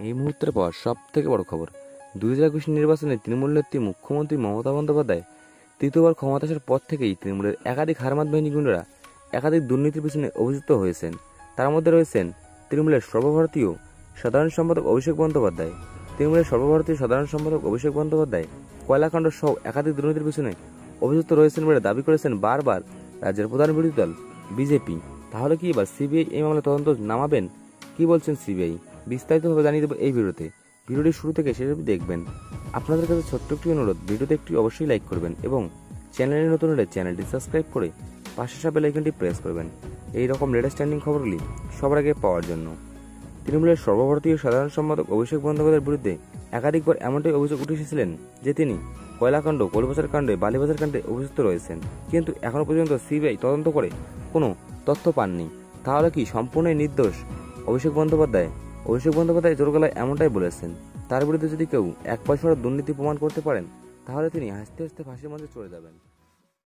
এই মুহূর্তের পর সব থেকে বড় খবর, 2021 নির্বাচনে তৃণমূল নেত্রী মুখ্যমন্ত্রী মমতা বন্দ্যোপাধ্যায় তৃতীয়বার ক্ষমতা আসার পর থেকেই তৃণমূলের একাধিক হারমাত বাহিনী গুন্ডারা একাধিক দুর্নীতির পিছনে অভিযুক্ত হয়েছেন। তার মধ্যে রয়েছেন তৃণমূলের সর্বভারতীয় সাধারণ সম্পাদক অভিষেক বন্দ্যোপাধ্যায়। তৃণমূলের সর্বভারতীয় সাধারণ সম্পাদক অভিষেক বন্দ্যোপাধ্যায় কয়লাকাণ্ড সহ একাধিক দুর্নীতির পিছনে অভিযুক্ত রয়েছেন বলে দাবি করেছেন বারবার রাজ্যের প্রধান বিরোধী দল বিজেপি। তাহলে কি এবার সিবিআই এই মামলায় তদন্ত নামাবেন? কি বলছেন সিবিআই? বিস্তারিতভাবে জানিয়ে দেবো এই ভিডিওতে। ভিডিওটি শুরু থেকে শেষ অবধি দেখবেন। আপনাদের কাছে ছোট্ট একটি অনুরোধ, ভিডিওতে একটি অবশ্যই লাইক করবেন এবং চ্যানেলে নতুন হলে চ্যানেলটি সাবস্ক্রাইব করে পাশে আসা বেল আইকনটি প্রেস করবেন এই রকম লেটেস্ট ট্রেন্ডিং খবরগুলি সবার আগে পাওয়ার জন্য। তৃণমূলের সর্বভারতীয় সাধারণ সম্পাদক অভিষেক বন্দ্যোপাধ্যায়ের বিরুদ্ধে একাধিকবার এমনটাই অভিযোগ উঠে এসেছিলেন যে তিনি কয়লাকাণ্ড, গোলবাজার কাণ্ডে, বালিবাজার কাণ্ডে অভিযুক্ত রয়েছেন, কিন্তু এখনো পর্যন্ত সিবিআই তদন্ত করে কোনো তথ্য পাননি। তাহলে কি সম্পূর্ণ নির্দোষ অভিষেক বন্দ্যোপাধ্যায়? অভিষেক বন্দ্যোপাধ্যায় জোর গলায় এমনটাই বলেছেন, তার বিরুদ্ধে যদি কেউ 1 পয়সার দুর্নীতি প্রমাণ করতে পারেন তাহলে তিনি হাসতে হাসতে ফাঁসির মঞ্চে চলে যাবেন।